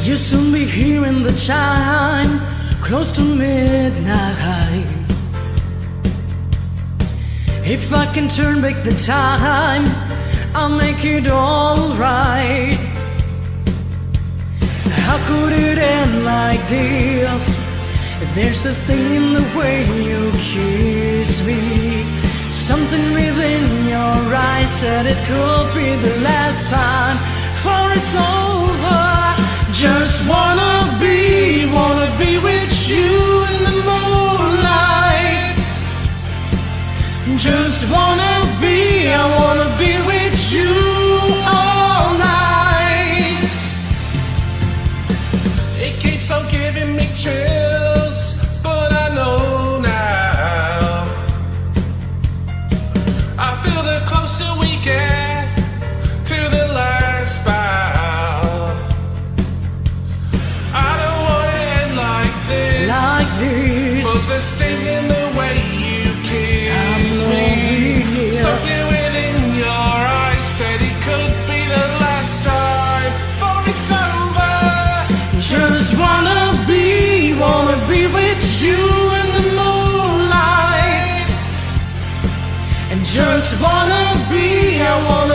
You'll soon be hearing the chime, close to midnight. If I can turn back the time, I'll make it all right. How could it end like this? There's a thing in the way you kiss me. Something within your eyes said it could be the last time, for it's over. Just wanna be with you in the moonlight. Just wanna be with you all night. It keeps on giving me chills, but I know now. I feel the closer we get to the last bow. I don't want it end like this, but there's sting in the way you kiss me. Something within your eyes said it could be the last time, for it's over. Just wanna be with you in the moonlight. And just wanna be, I wanna